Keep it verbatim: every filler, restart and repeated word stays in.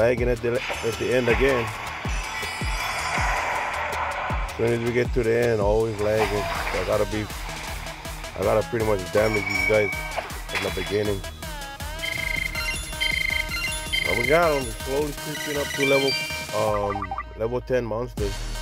lagging at the at the end again. As soon as we get to the end, always lagging. So I gotta be, I gotta pretty much damage these guys at the beginning. But we got them slowly creeping up to level, um, level ten monsters.